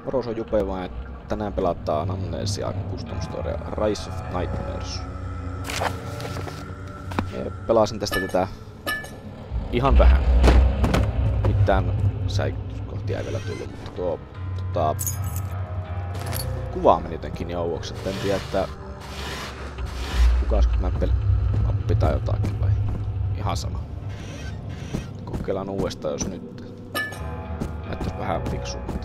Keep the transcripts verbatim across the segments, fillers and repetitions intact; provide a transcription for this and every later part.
Moro, se on Jupe vaan, että tänään pelataan Amnesia Custom Story Rise of Nightmares. Ja pelasin tästä tätä ihan vähän. Mitään säikytyskohtia ei vielä tullut, mutta tuo tota, kuva meni jotenkin niin ouoksi, että en tiedä, että kukasko mä pel appi tai jotakin vai ihan sama. Kokeillaan uudestaan, jos nyt näyttäisi vähän fiksulta.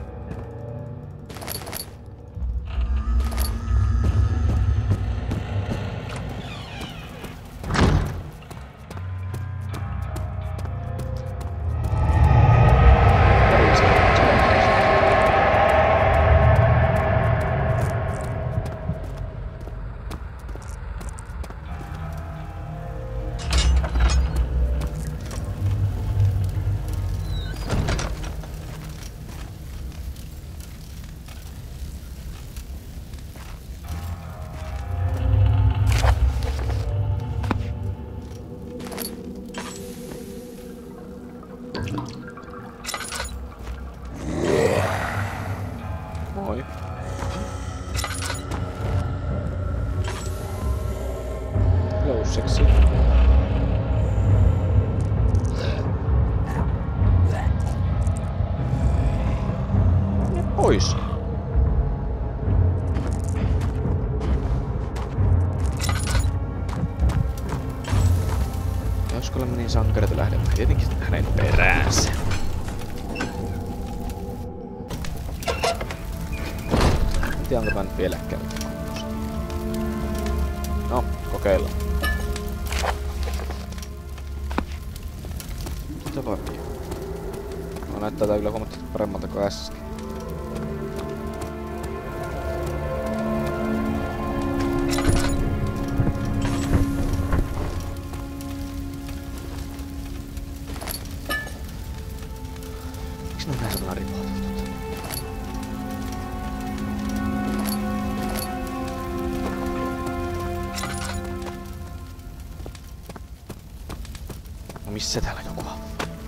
Moi. Hello, sexy. Mene pois. Joskolla meni sankareita lähdemme tietenkin hänen peräänsä. En tiedä, onko mä nyt vieläkään mitään. No, kokeillaan. Mitä vaan vie? No, näyttää tää kyllä huomattavasti paremmalta kuin äsken. Miksi ne on näin sellainen ripautettu? No missä täällä joku on?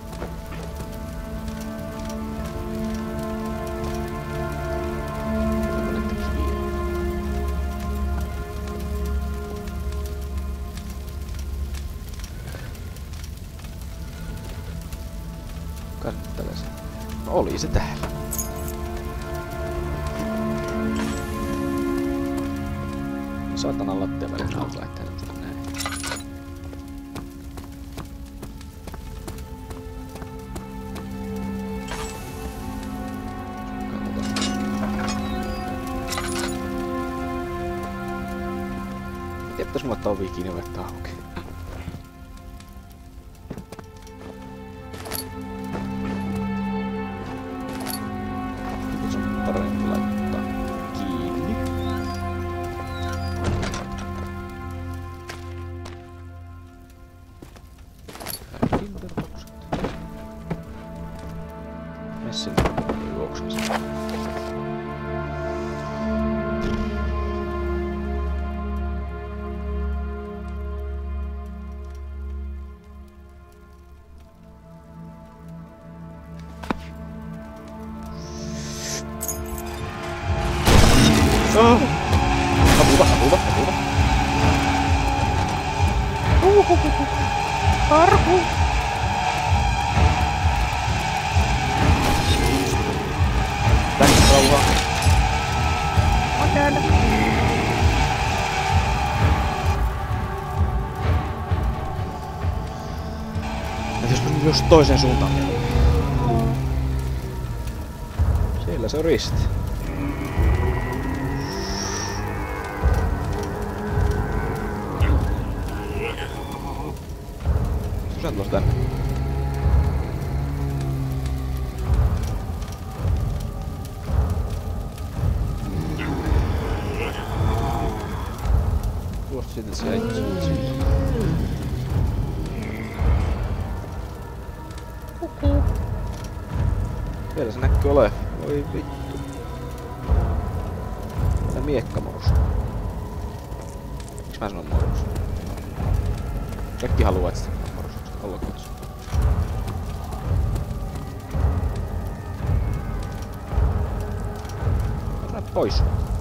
Kannattelee se. No oli se täällä. Saatanan lattia välillä alta laittaa just näin. Pitäis mulle tää ovi kiinni vettä auki. Nyt on parempi laittaa kiinni. Kaikki terveykset. Mene sinne juoksensa. Oh. Apuva, apuva, apuva. Uhuhuhu. Karhu. Tänne rauhaa. On täällä. Et jos mennään just toiseen suuntaan. Siellä se on risti. Sä tulossa tänne. Kuulosti siitä, että sä et siitä. Kuku. Siellä se näkyy ole. Voi vittu. Tää miekkamorus. Miks mä sanon morus? Kaikki haluaa, että sitä morusukset. Ollaan katso. Pois.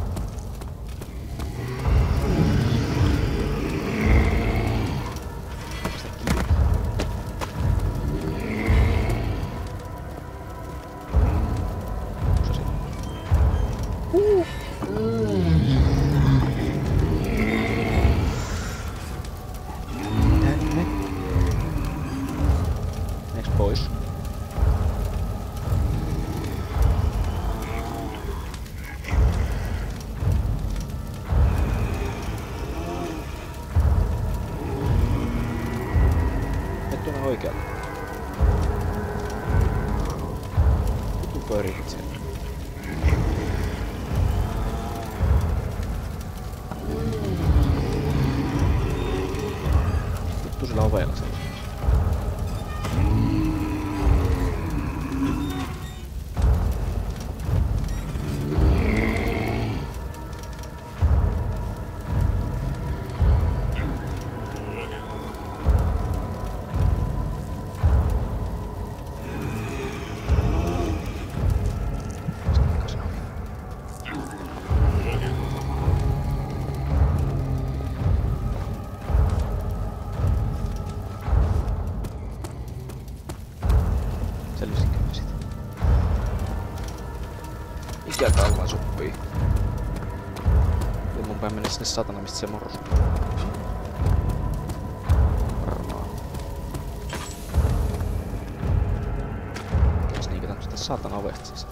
Oikealle. Vittu pörit sen. Vittu sillä ovella sen. Selvisikö mä sitä? Mikä kauan suppii? Ja mun päin mennä sinne satana, mistä se morros. Varmaan. Jos niinkö sitä satana ovesta siis.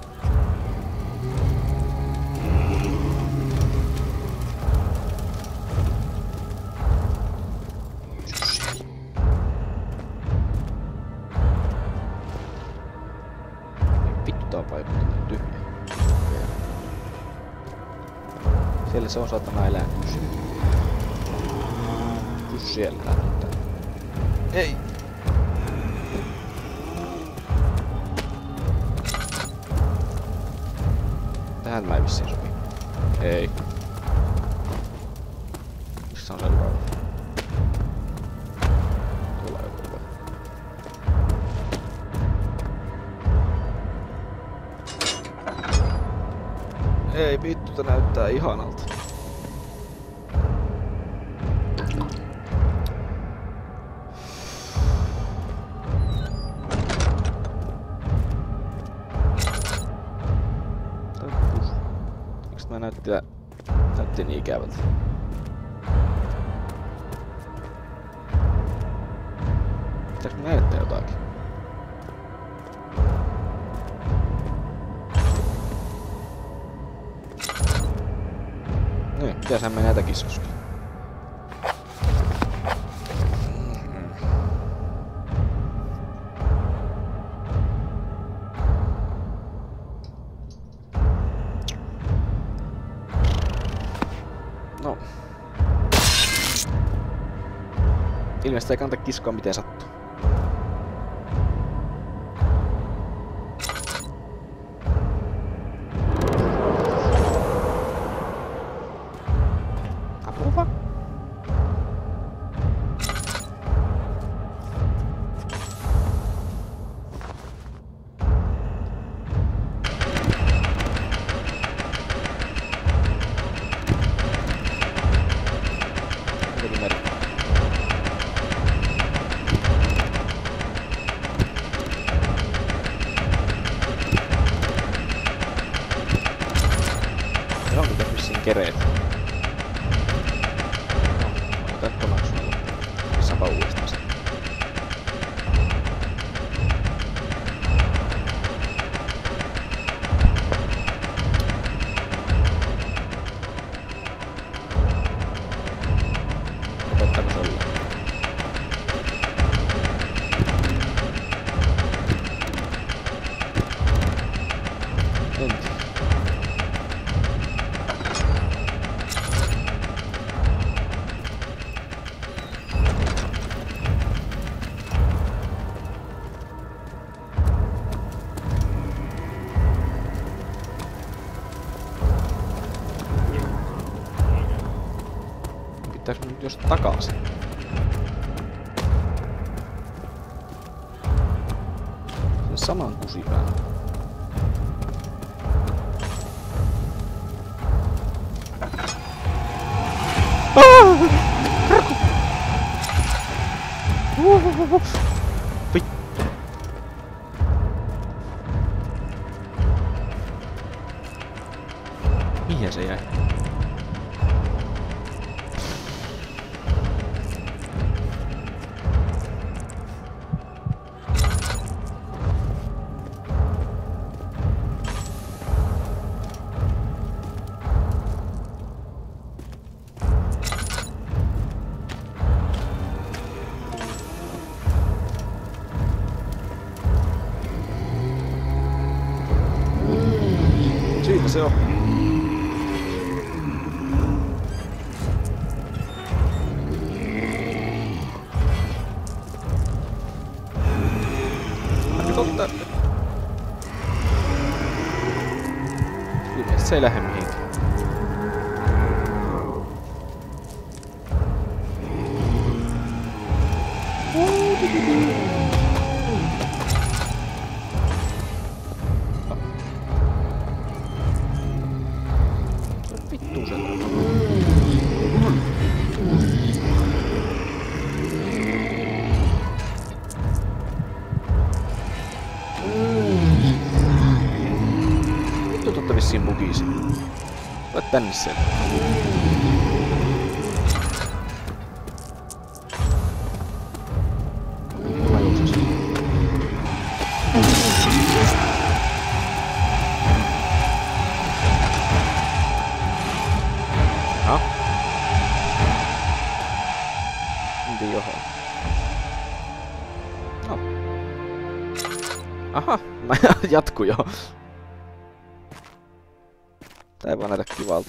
Siellä se on saatana elänyt. Pysy siellä näyttää. Ei! Tähän mä ei vissiin sopi. Ei. Missä on seuraava? Tuolla joku voi. Ei vittu, tää näyttää ihanalta. Miksi tää näytti, näytti niin ikävältä? Pitääks mä näyttää jotakin? Niin, pitäishän me näitä kiskuskin. No. Ilmeisesti ei kannata kiskoa miten sattuu. Apua. Se on mitä vissiin kereet. No, otan maksulla. Sapa uudestaan sen. Opettaako se olla? En tiedä. Pitääks nyt jos takaisin? Se saman kusipään. Vittu. Mihin se jäi? Siitä se on. Nyt ottaa. Ilmeisesti se ei lähde mihinkään. Vittu se on. Vittu totta vissiin bugisi. Tule tänne sen. Mä juoksen. Aha. Miten johon? No. Aha, mä jatku jo. Tää ei vaan näytä kivalta.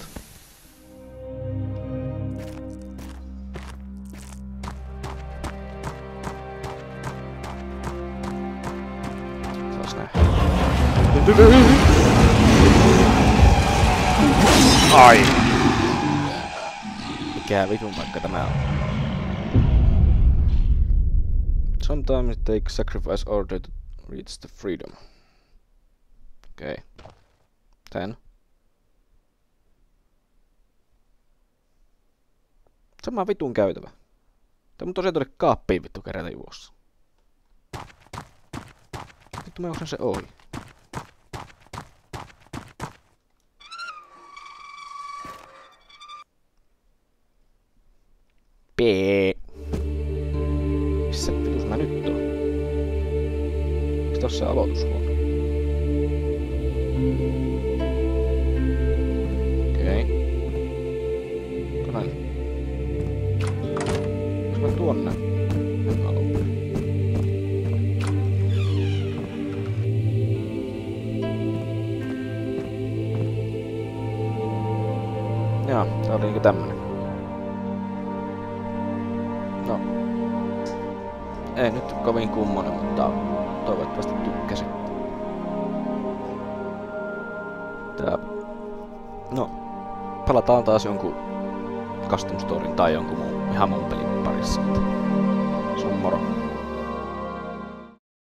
Saas nähdä. Ai! Mikä vitun paikka tämä on? Sometimes it takes sacrifice order to reach the freedom. Okei. Okay. Tän. Sama vitun käytävä. Tää mun tosiaan tuonne kaappiin vittu kerätä juossa. Vittu mä juoksen se ohi. Pee. Missä vitus mä nyt oon? Miks tossa aloitushuone? Okei. Kohan. Miks mä tuonne? Alun. Jaa, tää oli niinku tämmönen. No. Ei nyt kovin kummonen, mutta toivottavasti tykkäsit. Tää... No. Palataan taas jonkun Custom Storyn tai jonkun muun, ihan muun pelin parissa. Se on moro.